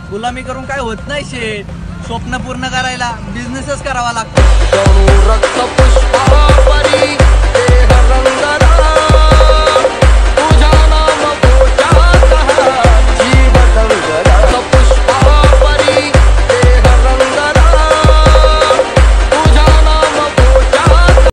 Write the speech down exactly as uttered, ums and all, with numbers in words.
गुलामी करून काय होत नाही शेठ. स्वप्न पूर्ण करायला बिझनेसच करावा लागतो.